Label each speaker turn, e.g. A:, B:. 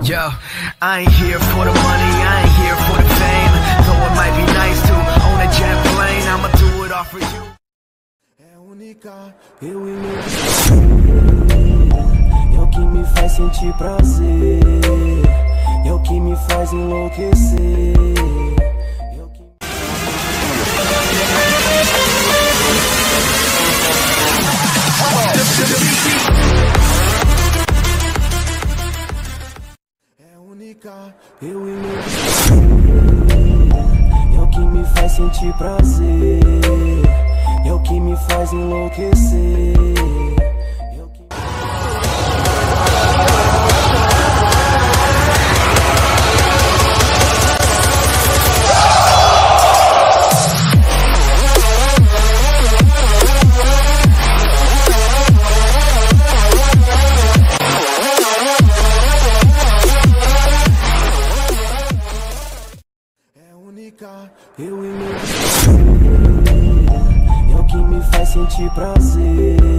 A: Yo, I ain't here for the money, I ain't here for the fame. Though it might be nice to own a jet plane, I'ma do it all for you.
B: É única, eu e meu é o que me faz sentir prazer, é o que me faz enlouquecer. Eu e meu é o que me faz sentir prazer, é o que me faz enlouquecer. Eu e meu é o que me faz sentir prazer,